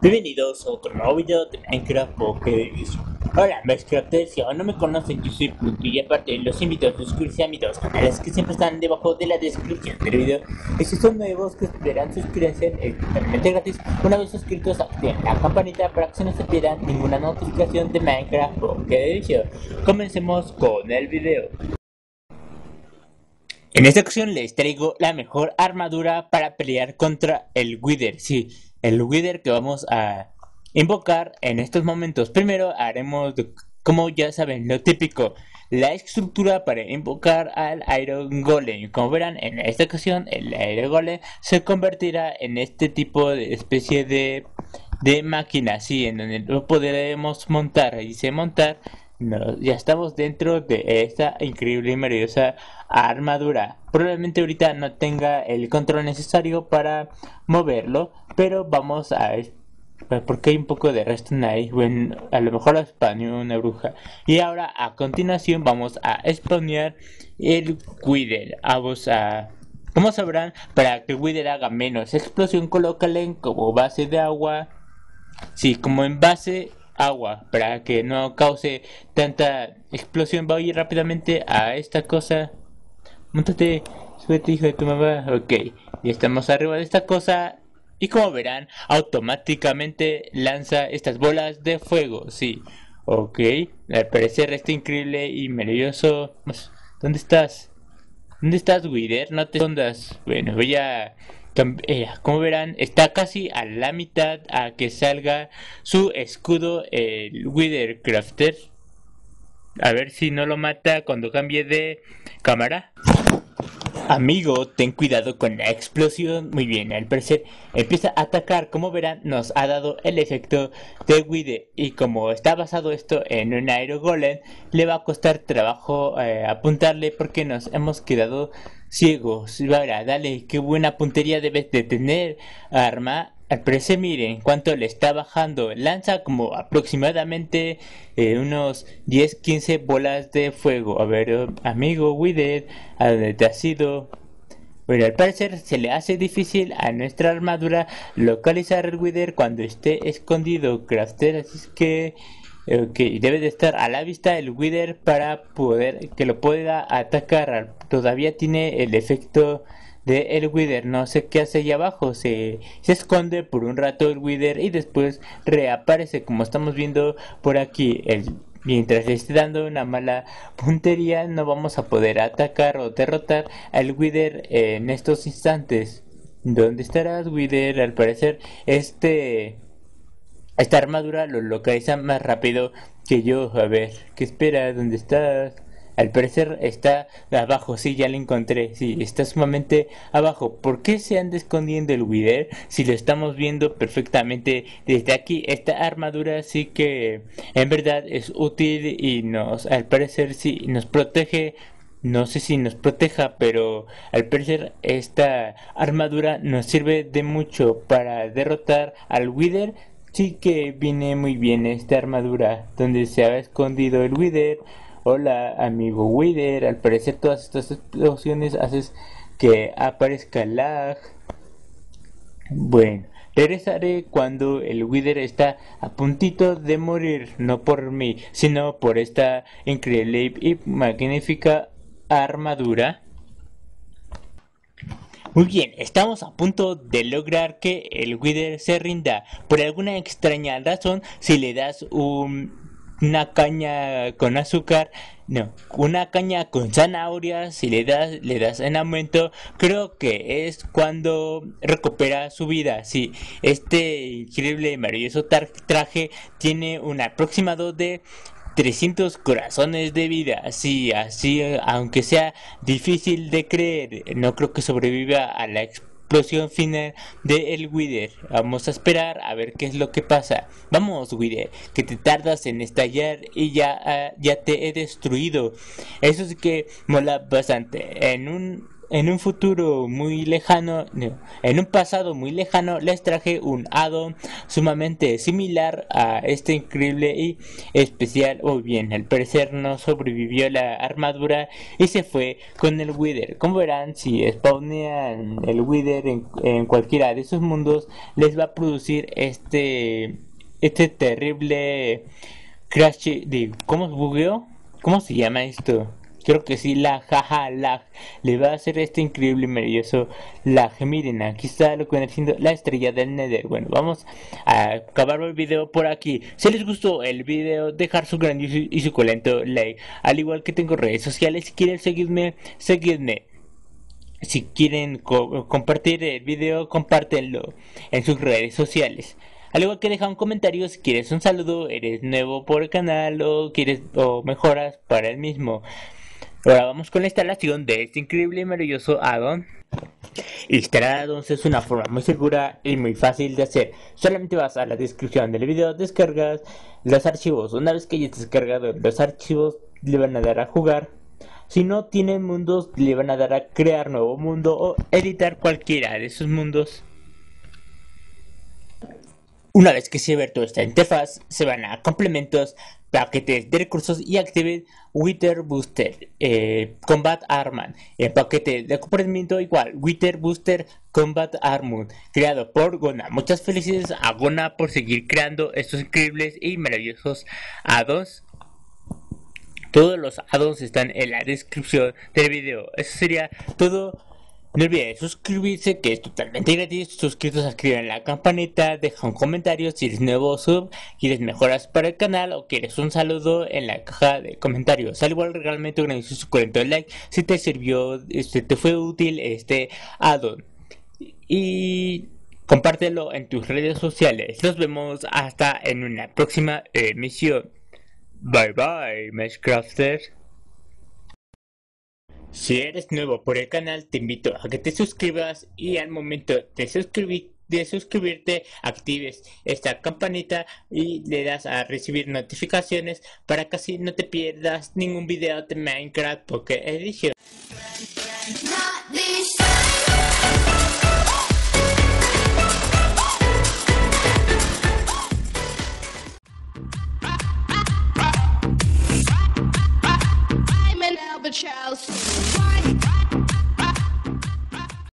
Bienvenidos a otro nuevo video de Minecraft Pokédex. Hola Minecrafters, si aún no me conocen, yo soy Pluto y aparte los invito a suscribirse a mis dos canales que siempre están debajo de la descripción del video. Y si son nuevos que esperan suscribirse, es totalmente gratis. Una vez suscritos, activen la campanita para que no se pierdan ninguna notificación de Minecraft Pokédex. Comencemos con el video. En esta ocasión les traigo la mejor armadura para pelear contra el Wither. Sí, el Wither que vamos a invocar en estos momentos. Primero haremos, como ya saben, lo típico, la estructura para invocar al Iron Golem. Como verán, en esta ocasión el Iron Golem se convertirá en este tipo de especie de máquina, sí, en donde lo podremos montar. Dice montar. No, ya estamos dentro de esta increíble y maravillosa armadura. Probablemente ahorita no tenga el control necesario para moverlo, pero vamos a ver porque hay un poco de redstone ahí. Bueno, a lo mejor spawneó una bruja. Y ahora a continuación vamos a spawnear el Wither. Vamos a... Como sabrán, para que el Wither haga menos explosión, colócale como base de agua. Sí, como en base agua, para que no cause tanta explosión. Voy a ir rápidamente a esta cosa. Móntate, súbete, hijo de tu mamá. Ok, ya estamos arriba de esta cosa. Y como verán, automáticamente lanza estas bolas de fuego. Sí, ok. Al parecer está increíble y maravilloso. ¿Dónde estás? ¿Dónde estás, Wither? No te escondas. Bueno, voy a... como verán, está casi a la mitad a que salga su escudo el Wither Crafter. A ver si no lo mata cuando cambie de cámara. Amigo, ten cuidado con la explosión. Muy bien, al parecer empieza a atacar. Como verán, nos ha dado el efecto de Wither. Y como está basado esto en un Iron Golem, le va a costar trabajo apuntarle porque nos hemos quedado ciegos. Ahora, dale, qué buena puntería debes de tener, arma. Al parecer, miren cuánto le está bajando. Lanza como aproximadamente unos 10-15 bolas de fuego. A ver, amigo Wither, ¿a dónde te has ido? Bueno, al parecer se le hace difícil a nuestra armadura localizar el Wither cuando esté escondido, Crafter. Así es que debe de estar a la vista el Wither para poder que lo pueda atacar. Todavía tiene el efecto de el Wither, no sé qué hace ahí abajo. Se esconde por un rato el Wither y después reaparece, como estamos viendo por aquí. Mientras le esté dando una mala puntería, no vamos a poder atacar o derrotar al Wither en estos instantes. ¿Dónde estarás, Wither? Al parecer, esta armadura lo localiza más rápido que yo. A ver, ¿qué espera? ¿Dónde estás? Al parecer está abajo, sí, ya lo encontré. Sí, está sumamente abajo. ¿Por qué se anda escondiendo el Wither? Si lo estamos viendo perfectamente desde aquí. Esta armadura sí que en verdad es útil y al parecer sí, nos protege. No sé si nos proteja, pero al parecer esta armadura nos sirve de mucho para derrotar al Wither. Sí que viene muy bien esta armadura donde se ha escondido el Wither. Hola, amigo Wither. Al parecer todas estas explosiones haces que aparezca lag. Bueno, regresaré cuando el Wither está a puntito de morir, no por mí, sino por esta increíble y magnífica armadura. Muy bien, estamos a punto de lograr que el Wither se rinda. Por alguna extraña razón, si le das una caña con azúcar, no, una caña con zanahoria, si le das en aumento, creo que es cuando recupera su vida. Sí, este increíble y maravilloso traje tiene un aproximado de 300 corazones de vida. Sí, así, aunque sea difícil de creer, no creo que sobreviva a la explosión final de el Wither. Vamos a esperar a ver qué es lo que pasa. Vamos, Wither, que te tardas en estallar y ya te he destruido. Eso sí que mola bastante. En un en un futuro muy lejano, no, en un pasado muy lejano, les traje un addon sumamente similar a este increíble y especial. O bien, al parecer no sobrevivió la armadura y se fue con el Wither. Como verán, si spawnean el Wither en cualquiera de sus mundos, les va a producir este terrible crash de... ¿Cómo se bugueó? ¿Cómo se llama esto? Creo que sí, lag, jaja, lag. Le va a hacer este increíble y maravilloso lag. Miren, aquí está lo que viene siendo la estrella del Nether. Bueno, vamos a acabar el video por aquí. Si les gustó el video, dejar su grandioso y suculento like. Al igual que tengo redes sociales, si quieren seguirme, seguidme. Si quieren compartir el video, compártenlo en sus redes sociales. Al igual que deja un comentario si quieres un saludo, eres nuevo por el canal o quieres o mejoras para el mismo. Ahora vamos con la instalación de este increíble y maravilloso addon. Instalar addons es una forma muy segura y muy fácil de hacer. Solamente vas a la descripción del video, descargas los archivos. Una vez que hayas descargado los archivos, le van a dar a jugar. Si no tienen mundos, le van a dar a crear nuevo mundo o editar cualquiera de esos mundos. Una vez que se abierto esta interfaz, se van a complementos, paquetes de recursos y activen Wither Booster Combat Armor. El paquete de comprendimiento igual Wither Booster Combat Armor, creado por Gona. Muchas felicidades a Gona por seguir creando estos increíbles y maravillosos addons. Todos los addons están en la descripción del video. Eso sería todo. No olvides suscribirse, que es totalmente gratis. Suscritos, activen la campanita, deja un comentario si eres nuevo, quieres mejoras para el canal o quieres un saludo en la caja de comentarios. Al igual, regálame tu grandioso suculento like si te sirvió, te fue útil este addon. Y compártelo en tus redes sociales. Nos vemos hasta en una próxima emisión. Bye bye, Meshcrafters. Si eres nuevo por el canal, te invito a que te suscribas y al momento de suscribirte actives esta campanita y le das a recibir notificaciones para que así no te pierdas ningún video de Minecraft Pocket Edition.